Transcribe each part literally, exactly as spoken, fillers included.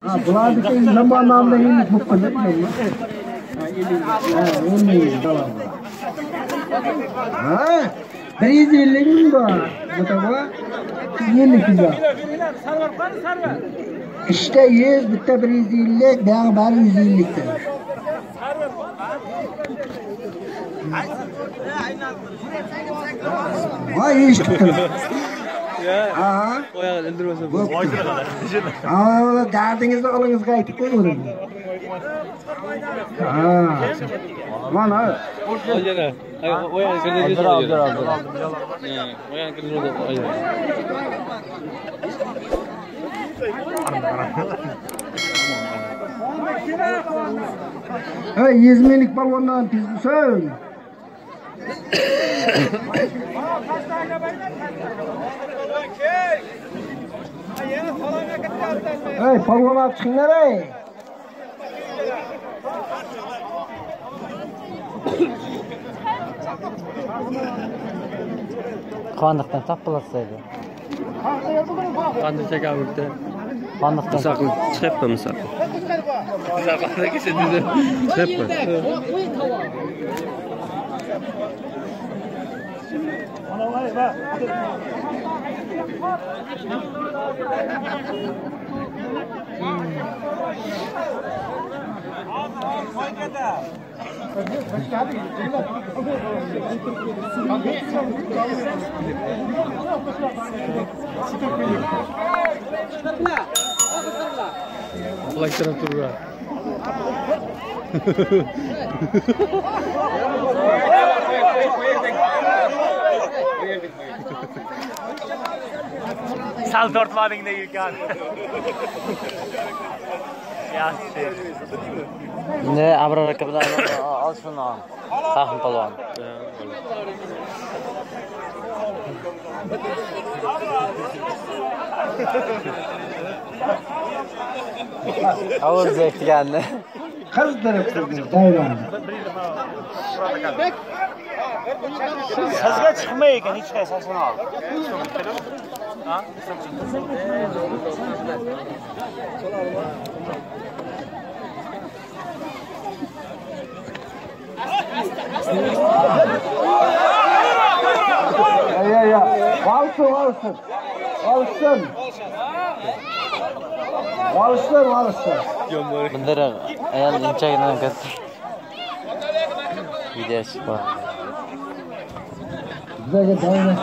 Ha, bular bir şey zamanında yeni mutlu değil mi? Ha, yeni, yeni, tamam. Ha, bir yıllık mı? Bu tabi yeni güzel. İşte yüz, bitti bir yıllık, daha var yüz yıllıktır. Vay iş tuttum. Aha. Oyağı öldürmesem. Aa, derdinizi alınız gayet koyuyorum. Ha. Aman ha. Oyağı. Oyağı kırmızı oldu. Aldır aldır aldır. Oyağı kırmızı oldu. Hey, yüzmelik balondan pizgüsün. Hey, balonlar çıkınlar hey. Kandıktan tapılasaydı. Kandı çek abi bir de. Kandıktan. Misaklı çıkıp mı misaklı? Misaklı geçti dedi. Çıkıp mı? Ulaştıran turba. Sal tortmadın da yıkan. Yaxshi. Ne Abror aka bilan al shuni ol. Fahim polvon. Avuz bektigandi. Qizdirib turibsiz dayman. Sizga chiqmay ekan hech qaysini ol. Ha? Ya ya ya. Valsın valsın. Valsın. Valsın valsın. Bunlar ayol inchagidan katta. Video chiqdi. Bizga dayman.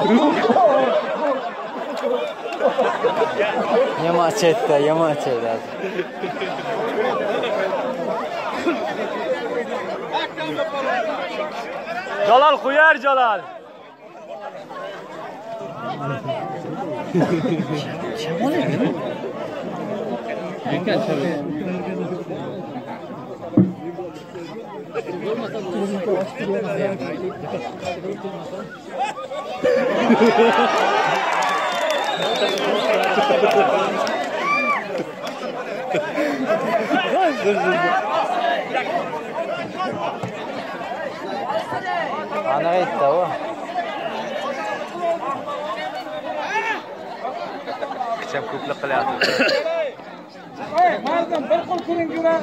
Yama chetda, yama chetda. Jalal qo'yar Jalal. Shamol ekan. Ekan shamol. Ana aytdi o. Kicham ko'plik qilyapti. Hey, mardon bir qo'l ko'ring yuradi.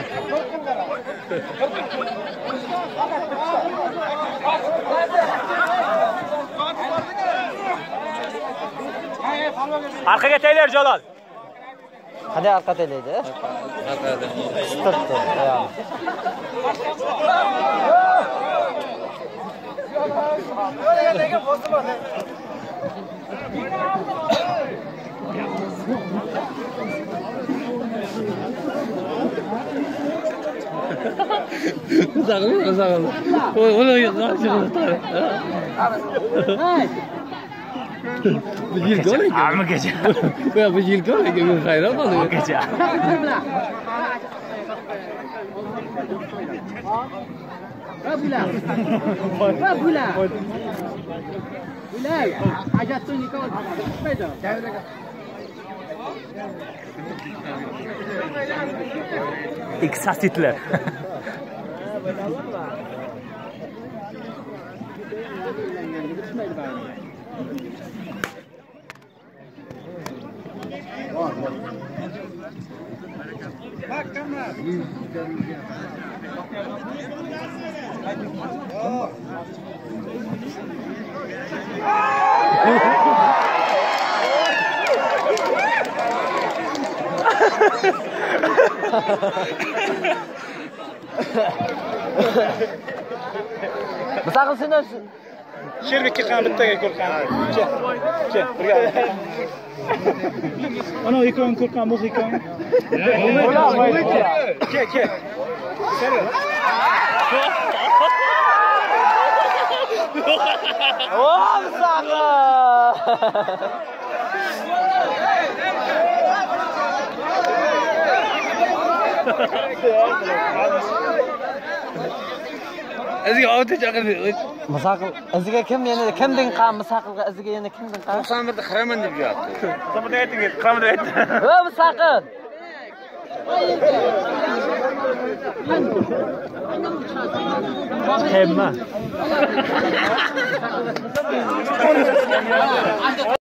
Arqaga taylar Jalol. Qanday arqa taylaydi? Arqada. Tutdi, ayol. Sakın, sakın. Onu yapacağım. Bir yıl göre ki. Alma gece. Ya bir yıl göre ki bir hayran oluyor. Gece. Rabula. Rabula. Bilal, ajatun nikah. Beda. İksasitler. Misaqil sen Sherbekka ham bittaga ko'rqan. Ke. Ke, birga. Ana ikkoving ko'rqan bo'z ikkoving. Ke, ke. O, misaqil. Iziga avto chaqirdi. Misaqil, iziga kim yana kimdan qam misaqilga iziga yana kimdan qam? to'qson birda qiraman deb yotdi. to'qson birda aytingiz, qamda aytdi. O, misaqil. Hemma.